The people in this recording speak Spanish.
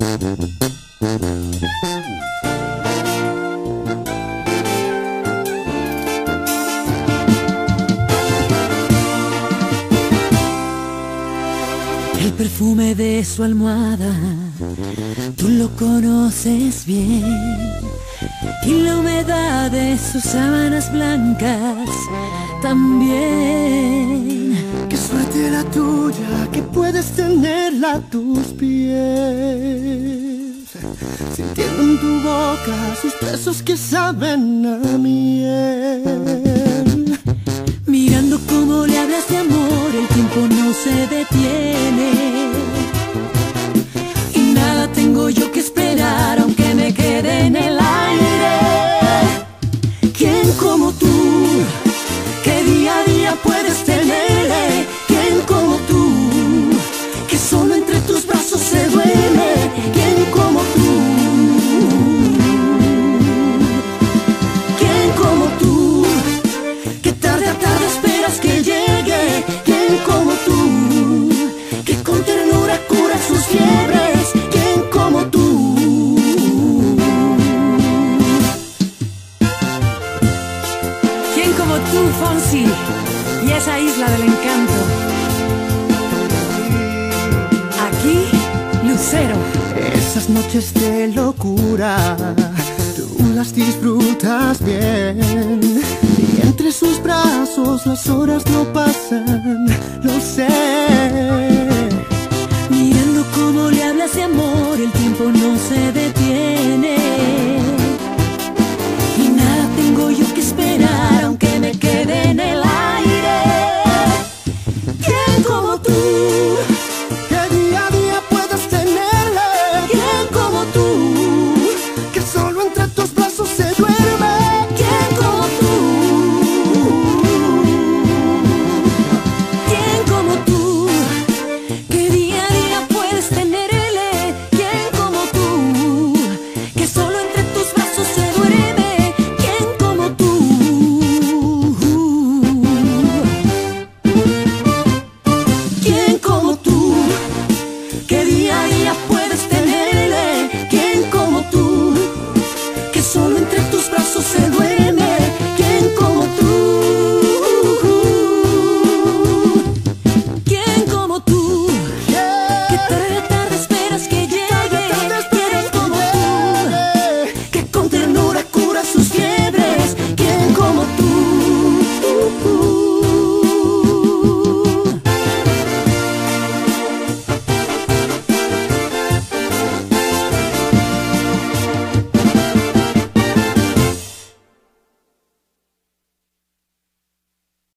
El perfume de su almohada, tú lo conoces bien, y la humedad de sus sábanas blancas también. Qué suerte la tuya que puedes tenerla a tus pies, sintiendo en tu boca sus besos que saben a miel. Mirando cómo le hablas de amor, el tiempo no se detiene, y nada tengo yo que esperar aunque me quede en el aire. ¿Quién como tú, que día a día puedes tener? ¿Quién como tú, que solo entre tus brazos se duerme? ¿Quién como tú? ¿Quién como tú, que tarde a tarde esperas que llegue? ¿Quién como tú, que con ternura cura sus fiebres? ¿Quién como tú? ¿Quién como tú, Fonsi, y esa isla del encanto? Aquí, Lucero. Esas noches de locura, tú las disfrutas bien, y entre sus brazos las horas no pasan, lo sé. Mirando cómo le hablas de amor, el tiempo no se detiene, y nada tengo yo que esperar aunque me quede en el aire. ¿Quién como tú, Que día a día puedes tenerle? quién como tú, Que solo entre tus brazos se duerme. quién como tú, quién como tú, que día a día puedes tenerle? ¿Quién como tú, que solo entre tus brazos se duerme? ¿Quién como tú? ¿Quién como tú, que día a día puedes tenerle?